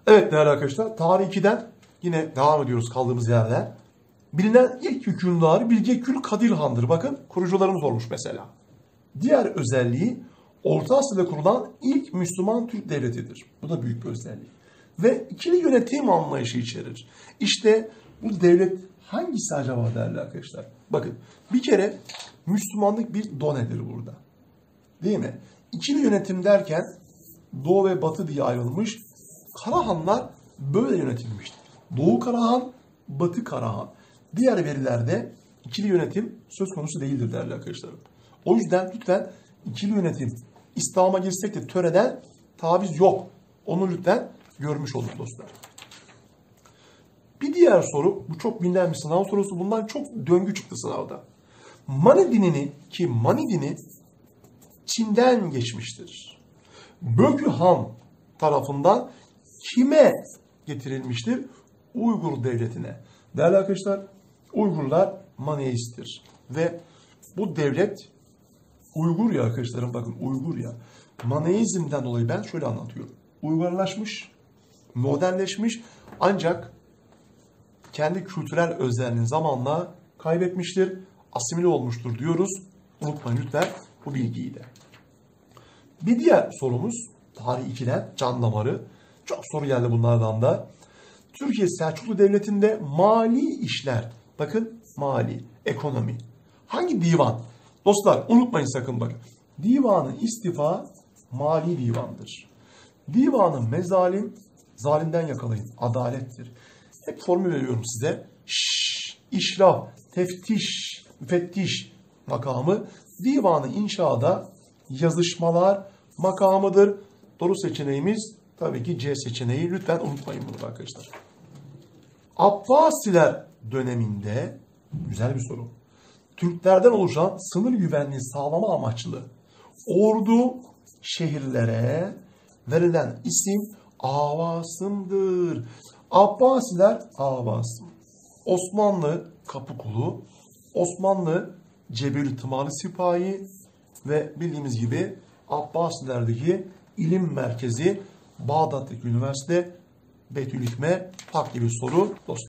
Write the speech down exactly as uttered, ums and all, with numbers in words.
Evet değerli arkadaşlar, tarih ikiden yine devam ediyoruz kaldığımız yerden. Bilinen ilk hükümdarı Bilgekül Kadir Han'dır. Bakın kurucularımız olmuş mesela. Diğer özelliği Orta Asya'da kurulan ilk Müslüman Türk devletidir. Bu da büyük bir özellik. Ve ikili yönetim anlayışı içerir. İşte bu devlet hangisi acaba değerli arkadaşlar? Bakın bir kere Müslümanlık bir donedir burada. Değil mi? İkili yönetim derken Doğu ve Batı diye ayrılmış. Karahanlar böyle yönetilmiştir. Doğu Karahan, Batı Karahan. Diğer verilerde ikili yönetim söz konusu değildir değerli arkadaşlarım. O yüzden lütfen ikili yönetim İslam'a girsek de töreden taviz yok. Onu lütfen görmüş olun dostlar. Bir diğer soru, bu çok bilinen bir sınav sorusu. Bundan çok döngü çıktı sınavda. Mani dinini, ki Mani dini Çin'den geçmiştir. Bökü Han tarafından kime getirilmiştir? Uygur devletine. Değerli arkadaşlar, Uygurlar Maniheisttir. Ve bu devlet Uygur ya arkadaşlarım, bakın Uygur ya. Maniheizmden dolayı ben şöyle anlatıyorum. Uygarlaşmış, modernleşmiş ancak kendi kültürel özelliğini zamanla kaybetmiştir, asimile olmuştur diyoruz. Unutmayın lütfen bu bilgiyi de. Bir diğer sorumuz tarih ikiden can damarı. Çok soru geldi bunlardan da. Türkiye Selçuklu Devleti'nde mali işler. Bakın mali, ekonomi. Hangi divan? Dostlar unutmayın sakın bakın. Divanı istifa mali divandır. Divanı mezalim, zalimden yakalayın. Adalettir. Hep formül veriyorum size. Şşş, işraf, teftiş, müfettiş makamı. Divanı inşaada yazışmalar makamıdır. Doğru seçeneğimiz tabii ki C seçeneği. Lütfen unutmayın bunu arkadaşlar. Abbasiler döneminde, güzel bir soru. Türklerden oluşan sınır güvenliği sağlama amaçlı ordu şehirlere verilen isim Avasım'dır. Abbasiler Avasım. Osmanlı Kapıkulu, Osmanlı Cebeli Tımarlı Sipahi ve bildiğimiz gibi Abbasilerdeki ilim merkezi Bağdat'taki üniversite Beytülhikme farklı bir soru dostlar.